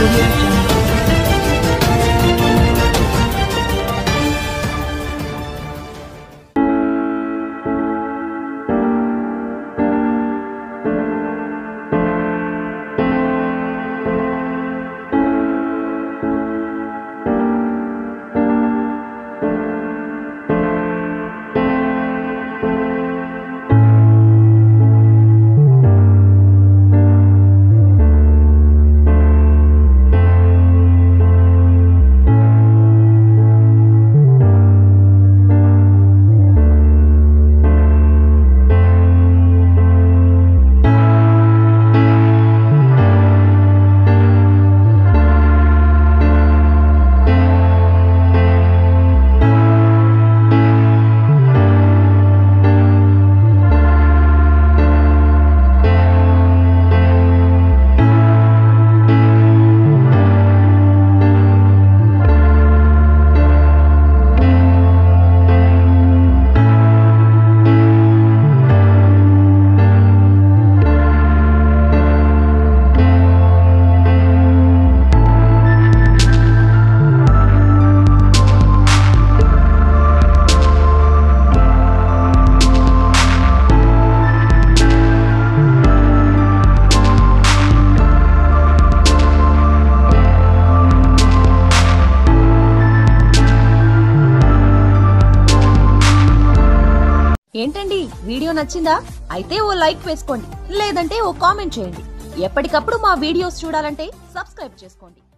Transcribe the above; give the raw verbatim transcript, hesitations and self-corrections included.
Audio Jungle. ఏంటండి video నచ్చిందా? అయితే ఓ లైక్ వేసుకోండి, లేదంటే ఓ కామెంట్ చేయండి. ఎప్పటికప్పుడు మా వీడియోస్ చూడాలంటే సబ్స్క్రైబ్ చేసుకోండి.